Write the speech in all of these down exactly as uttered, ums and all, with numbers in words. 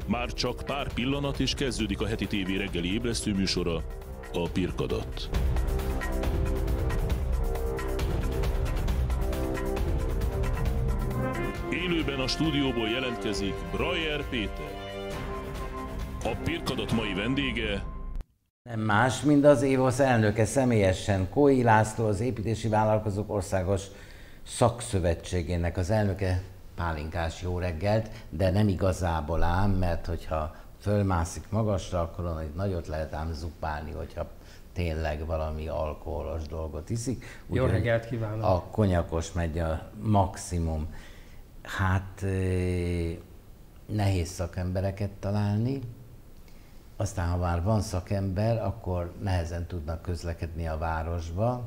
Már csak pár pillanat és kezdődik a heti tévé reggeli ébresztő műsora, a Pirkadat. Élőben a stúdióból jelentkezik Brajer Péter. A Pirkadat mai vendége nem más, mint az évosz elnöke személyesen, Kói László, az Építési Vállalkozók Országos Szakszövetségének az elnöke. Pálinkás jó reggelt, de nem igazából ám, mert hogyha fölmászik magasra, akkor onnan egy nagyot lehet ám zupálni, hogyha tényleg valami alkoholos dolgot iszik. Jó reggelt kívánok! A konyakos megy a maximum. Hát nehéz szakembereket találni, aztán ha már van szakember, akkor nehezen tudnak közlekedni a városba.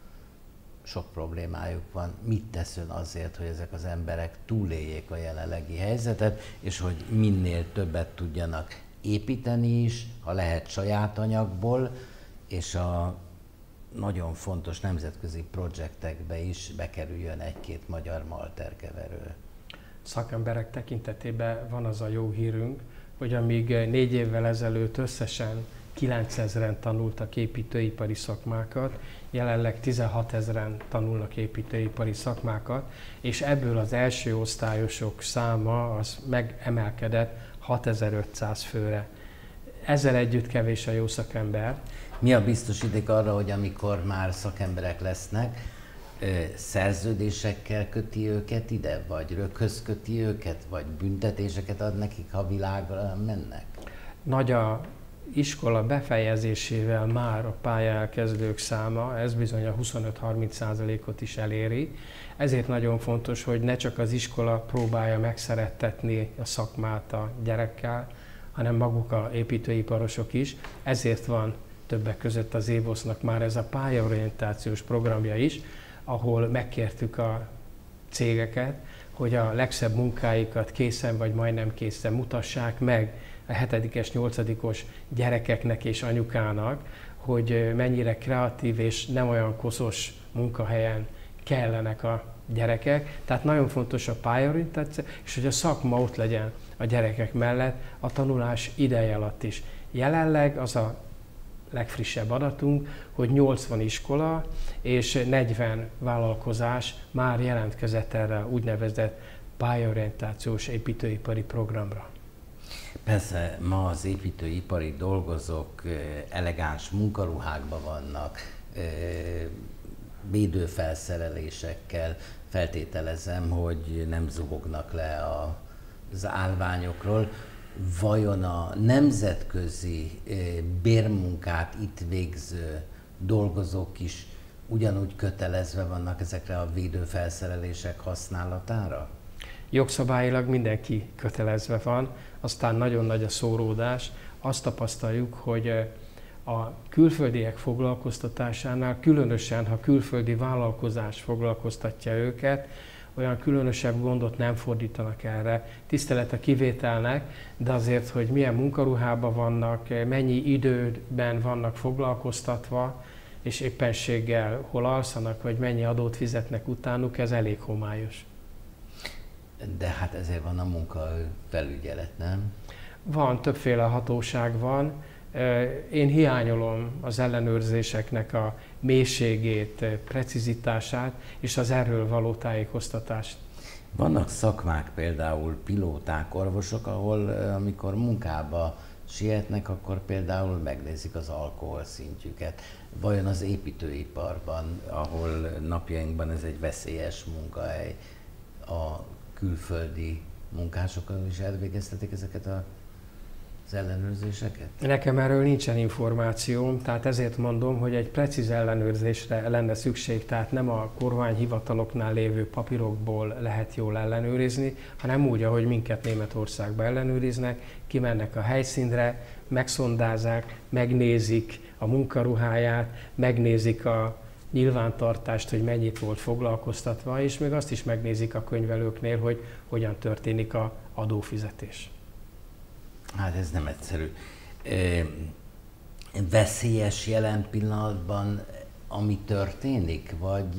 Sok problémájuk van. Mit tesz ön azért, hogy ezek az emberek túléljék a jelenlegi helyzetet, és hogy minél többet tudjanak építeni is, ha lehet saját anyagból, és a nagyon fontos nemzetközi projektekbe is bekerüljön egy-két magyar malterkeverő. Szakemberek tekintetében van az a jó hírünk, hogy amíg négy évvel ezelőtt összesen kilencezren tanultak építőipari szakmákat, jelenleg tizenhatezren tanulnak építőipari szakmákat, és ebből az első osztályosok száma az megemelkedett hatezer-ötszáz főre. Ezzel együtt kevés a jó szakember. Mi a biztosíték arra, hogy amikor már szakemberek lesznek, szerződésekkel köti őket ide, vagy röghöz köti őket, vagy büntetéseket ad nekik, ha világra mennek? Nagy a iskola befejezésével már a pályaelkezdők száma, ez bizony a huszonöt-harminc százalékot is eléri. Ezért nagyon fontos, hogy ne csak az iskola próbálja megszerettetni a szakmát a gyerekkel, hanem maguk a építőiparosok is. Ezért van többek között az évosznak már ez a pályaorientációs programja is, ahol megkértük a cégeket, hogy a legszebb munkáikat készen vagy majdnem készen mutassák meg a hetedikes, nyolcadikos gyerekeknek és anyukának, hogy mennyire kreatív és nem olyan koszos munkahelyen kellenek a gyerekek. Tehát nagyon fontos a pályaorientáció, és hogy a szakma ott legyen a gyerekek mellett a tanulás ideje alatt is. Jelenleg az a legfrissebb adatunk, hogy nyolcvan iskola és negyven vállalkozás már jelentkezett erre úgynevezett pályaorientációs építőipari programra. Persze ma az építőipari dolgozók elegáns munkaruhákban vannak, védőfelszerelésekkel, feltételezem, hogy nem zubognak le az állványokról. Vajon a nemzetközi bérmunkát itt végző dolgozók is ugyanúgy kötelezve vannak ezekre a védőfelszerelések használatára? Jogszabályilag mindenki kötelezve van, aztán nagyon nagy a szóródás. Azt tapasztaljuk, hogy a külföldiek foglalkoztatásánál, különösen ha külföldi vállalkozás foglalkoztatja őket, olyan különösebb gondot nem fordítanak erre. Tisztelet a kivételnek, de azért, hogy milyen munkaruhában vannak, mennyi időben vannak foglalkoztatva, és éppenséggel hol alszanak, vagy mennyi adót fizetnek utánuk, ez elég homályos. De hát ezért van a munkafelügyelet, nem? Van, többféle hatóság van. Én hiányolom az ellenőrzéseknek a mélységét, precizitását és az erről való tájékoztatást. Vannak szakmák, például pilóták, orvosok, ahol amikor munkába sietnek, akkor például megnézik az alkohol szintjüket. Vajon az építőiparban, ahol napjainkban ez egy veszélyes munkahely, a külföldi munkásokkal is elvégeztetik ezeket a az ellenőrzéseket? Nekem erről nincsen információm, tehát ezért mondom, hogy egy precíz ellenőrzésre lenne szükség, tehát nem a kormányhivataloknál lévő papírokból lehet jól ellenőrizni, hanem úgy, ahogy minket Németországban ellenőriznek, kimennek a helyszínre, megszondázzák, megnézik a munkaruháját, megnézik a nyilvántartást, hogy mennyit volt foglalkoztatva, és még azt is megnézik a könyvelőknél, hogy hogyan történik az adófizetés. Hát ez nem egyszerű. Veszélyes jelen pillanatban, ami történik, vagy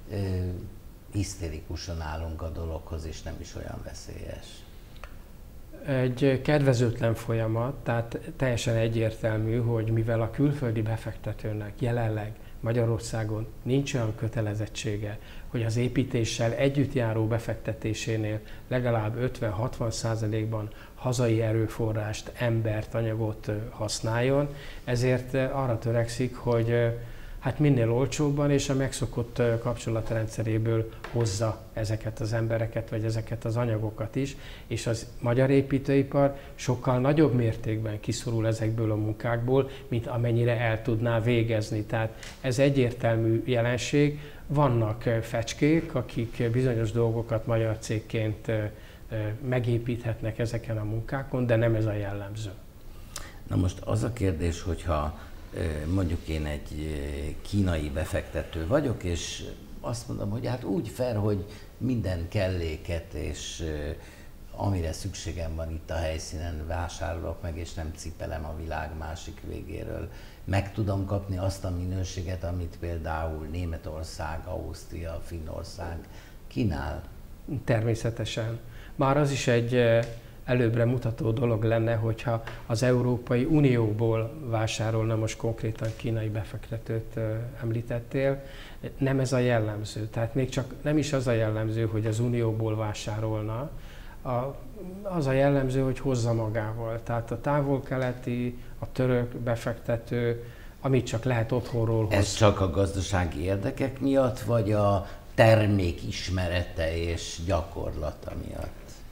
hisztérikusan állunk a dologhoz, és nem is olyan veszélyes? Egy kedvezőtlen folyamat, tehát teljesen egyértelmű, hogy mivel a külföldi befektetőnek jelenleg Magyarországon nincs olyan kötelezettsége, hogy az építéssel együtt járó befektetésénél legalább ötven-hatvan százalékban hazai erőforrást, embert, anyagot használjon, ezért arra törekszik, hogy hát minél olcsóbban és a megszokott kapcsolatrendszeréből hozza ezeket az embereket, vagy ezeket az anyagokat is, és az magyar építőipar sokkal nagyobb mértékben kiszorul ezekből a munkákból, mint amennyire el tudná végezni. Tehát ez egyértelmű jelenség. Vannak fecskék, akik bizonyos dolgokat magyar cégként megépíthetnek ezeken a munkákon, de nem ez a jellemző. Na most az a kérdés, hogyha mondjuk én egy kínai befektető vagyok, és azt mondom, hogy hát úgy fair, hogy minden kelléket és amire szükségem van itt a helyszínen vásárolok meg, és nem cipelem a világ másik végéről. Meg tudom kapni azt a minőséget, amit például Németország, Ausztria, Finnország kínál? Természetesen. Már az is egy előbbre mutató dolog lenne, hogyha az Európai Unióból vásárolna, most konkrétan kínai befektetőt említettél, nem ez a jellemző. Tehát még csak nem is az a jellemző, hogy az Unióból vásárolna, a, az a jellemző, hogy hozza magával. Tehát a távol-keleti, a török befektető, amit csak lehet otthonról hoz. Ez csak a gazdasági érdekek miatt, vagy a termék ismerete és gyakorlata miatt?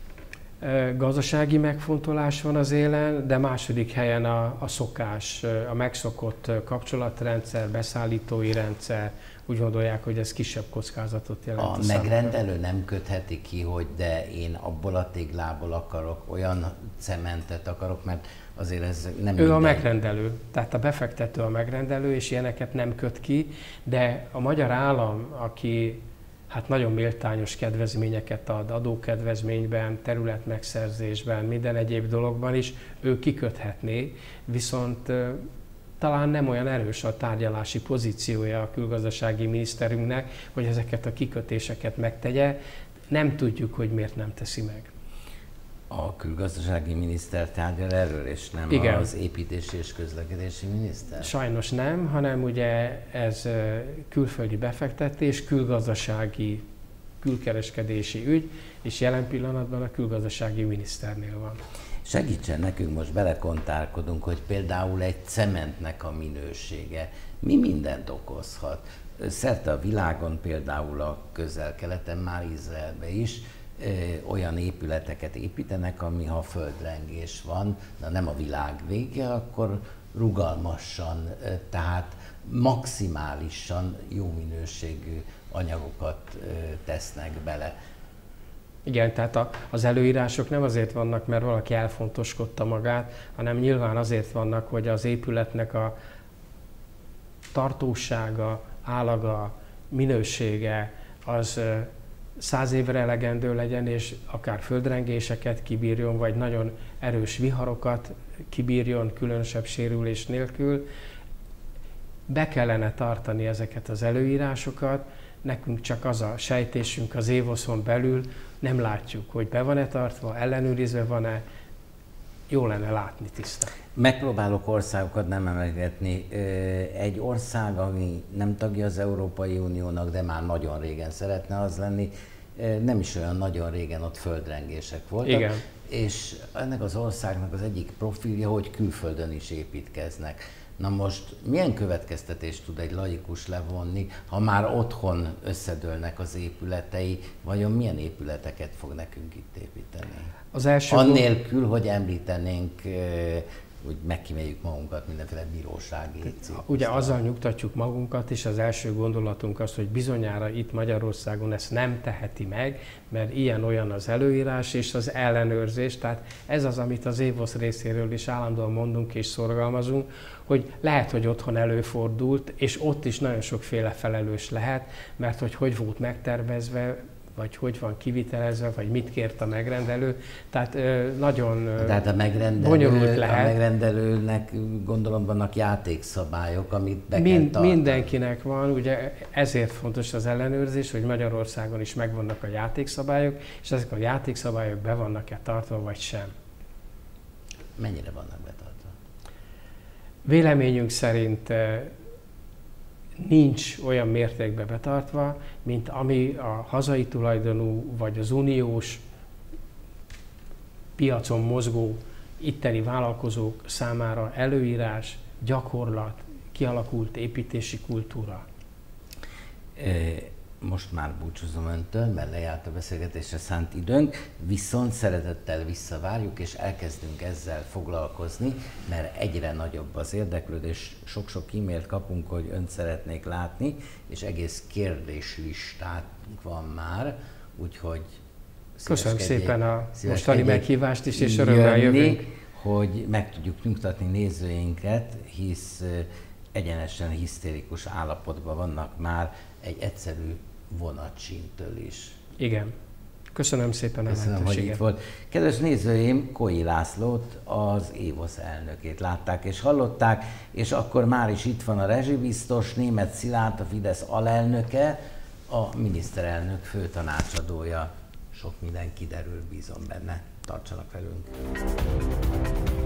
Gazdasági megfontolás van az élen, de második helyen a, a szokás, a megszokott kapcsolatrendszer, beszállítói rendszer. Úgy gondolják, hogy ez kisebb kockázatot jelent. A, a megrendelő nem kötheti ki, hogy de én abból a téglából akarok, olyan cementet akarok, mert azért ez nem Ő minden. a megrendelő, tehát a befektető a megrendelő, és ilyeneket nem köt ki, de a magyar állam, aki hát nagyon méltányos kedvezményeket ad, adókedvezményben, területmegszerzésben, minden egyéb dologban is, ő kiköthetné, viszont talán nem olyan erős a tárgyalási pozíciója a külgazdasági miniszterünknek, hogy ezeket a kikötéseket megtegye. Nem tudjuk, hogy miért nem teszi meg. A külgazdasági miniszter tárgyal erről, és nem Igen. az építési és közlekedési miniszter? Sajnos nem, hanem ugye ez külföldi befektetés, külgazdasági, külkereskedési ügy, és jelen pillanatban a külgazdasági miniszternél van. Segítsen nekünk, most belekontárkodunk, hogy például egy cementnek a minősége mi mindent okozhat. Szerte a világon, például a Közel-Keleten, már Izraelben is ö, olyan épületeket építenek, ami ha földrengés van, de nem a világ vége, akkor rugalmasan, ö, tehát maximálisan jó minőségű anyagokat ö, tesznek bele. Igen, tehát a, az előírások nem azért vannak, mert valaki elfontoskodta magát, hanem nyilván azért vannak, hogy az épületnek a tartósága, állaga, minősége az száz évre elegendő legyen, és akár földrengéseket kibírjon, vagy nagyon erős viharokat kibírjon különösebb sérülés nélkül. Be kellene tartani ezeket az előírásokat, nekünk csak az a sejtésünk az évoszon belül, nem látjuk, hogy be van-e tartva, ellenőrizve van-e, jó lenne látni tisztán. Megpróbálok országokat nem emlegetni. Egy ország, ami nem tagja az Európai Uniónak, de már nagyon régen szeretne az lenni, nem is olyan nagyon régen ott földrengések voltak. Igen. És ennek az országnak az egyik profilja, hogy külföldön is építkeznek. Na most milyen következtetést tud egy laikus levonni, ha már otthon összedőlnek az épületei, vajon milyen épületeket fog nekünk itt építeni? Az első Annélkül, hogy említenénk, hogy megkíméljük magunkat mindenféle bírósági ciklusban. Ugye azzal nyugtatjuk magunkat, és az első gondolatunk az, hogy bizonyára itt Magyarországon ezt nem teheti meg, mert ilyen-olyan az előírás és az ellenőrzés. Tehát ez az, amit az évosz részéről is állandóan mondunk és szorgalmazunk, hogy lehet, hogy otthon előfordult, és ott is nagyon sokféle felelős lehet, mert hogy hogy volt megtervezve, vagy hogy van kivitelezve, vagy mit kért a megrendelő. Tehát nagyon Tehát a megrendelő, bonyolult lehet. A megrendelőnek gondolom vannak játékszabályok, amit be Mind, kell tartani. Mindenkinek van, ugye ezért fontos az ellenőrzés, hogy Magyarországon is megvannak a játékszabályok, és ezek a játékszabályok be vannak-e tartva, vagy sem. mennyire vannak betartva? Véleményünk szerint nincs olyan mértékben betartva, mint ami a hazai tulajdonú vagy az uniós piacon mozgó itteni vállalkozók számára előírás, gyakorlat, kialakult építési kultúra. Most már búcsúzom öntől, mert lejárt a beszélgetésre szánt időnk, viszont szeretettel visszavárjuk, és elkezdünk ezzel foglalkozni, mert egyre nagyobb az érdeklődés, sok-sok e-mailt kapunk, hogy önt szeretnék látni, és egész kérdéslistánk van már, úgyhogy köszönöm szépen a mostani meghívást is, és örömmel jövünk. Hogy meg tudjuk nyugtatni nézőinket, hisz egyenesen hisztérikus állapotban vannak már egy egyszerű vonatsíntől is. Igen. Köszönöm szépen a Köszönöm, hogy itt volt. Kedves nézőim, Koi Lászlót, az évosz elnökét látták és hallották, és akkor már is itt van a rezsibiztos, Németh Szilárd, a Fidesz alelnöke, a miniszterelnök főtanácsadója. Sok minden kiderül, bízom benne. Tartsanak velünk!